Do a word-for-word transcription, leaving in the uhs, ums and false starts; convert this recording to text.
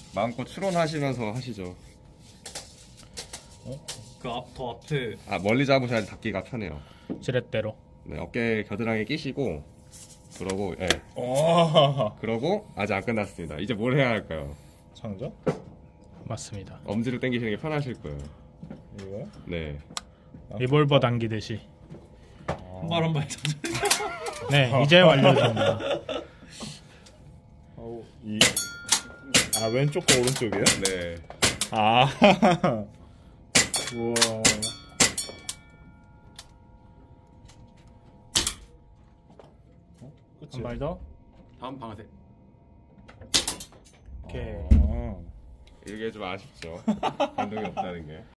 마음껏 추론하시면서 하시죠. 어? 그 앞 더 앞에. 아 멀리 잡으셔야 닫기가 편해요. 지렛대로. 네, 어깨 겨드랑이 끼시고 그러고 예. 네. 오. 그러고 아직 안 끝났습니다. 이제 뭘 해야 할까요? 장전? 맞습니다. 엄지를 당기시는 게 편하실 거예요. 이거? 네. 리볼버 당기듯이. 한 발 한 발 장전. 네, 이제 완료됩니다. 아우, 이... 아 왼쪽과 오른쪽이요? 네. 아. 우와. 어? 한 발 더. 다음 방아쇠. 오케이. 아. 이게 좀 아쉽죠. 반동이 없다는 게.